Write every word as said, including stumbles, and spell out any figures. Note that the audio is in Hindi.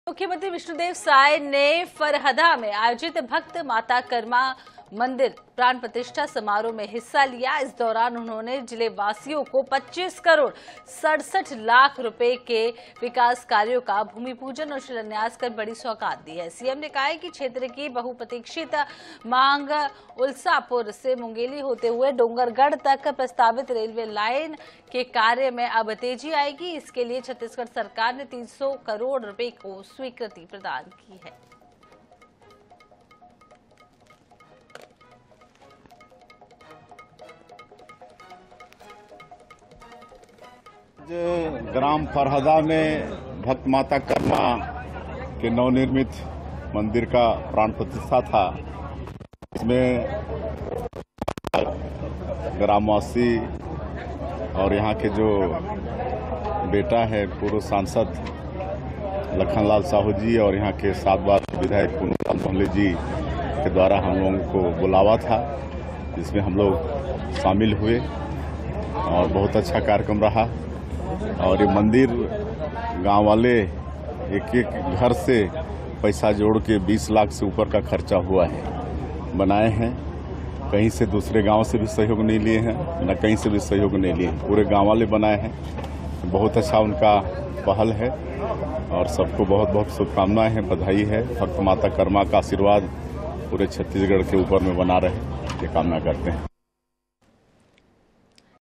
मुख्यमंत्री विष्णुदेव साय ने फरहदा में आयोजित भक्त माता कर्मा मंदिर प्राण प्रतिष्ठा समारोह में हिस्सा लिया। इस दौरान उन्होंने जिले वासियों को पच्चीस करोड़ सड़सठ लाख रुपए के विकास कार्यों का भूमि पूजन और शिलान्यास कर बड़ी सौगात दी है। सीएम ने कहा है कि क्षेत्र की बहुप्रतीक्षित मांग उल्सापुर से मुंगेली होते हुए डोंगरगढ़ तक प्रस्तावित रेलवे लाइन के कार्य में अब तेजी आएगी। इसके लिए छत्तीसगढ़ सरकार ने तीन सौ करोड़ रुपए को स्वीकृति प्रदान की है। ग्राम फरहदा में भक्त माता कर्मा के नवनिर्मित मंदिर का प्राण प्रतिष्ठा था। इसमें ग्रामवासी और यहाँ के जो बेटा है पूर्व सांसद लखनलाल साहू जी और यहाँ के सात बार विधायक पुनलाल मोहल्ले जी के द्वारा हम लोगों को बुलावा था, जिसमें हम लोग शामिल हुए और बहुत अच्छा कार्यक्रम रहा। और ये मंदिर गांव वाले एक एक घर से पैसा जोड़ के बीस लाख से ऊपर का खर्चा हुआ है बनाए हैं। कहीं से दूसरे गांव से भी सहयोग नहीं लिए हैं, न कहीं से भी सहयोग नहीं लिए, पूरे गांव वाले बनाए हैं। बहुत अच्छा उनका पहल है और सबको बहुत बहुत शुभकामनाएं हैं, बधाई है। भक्त माता कर्मा का आशीर्वाद पूरे छत्तीसगढ़ के ऊपर में बना रहे, ये कामना करते हैं।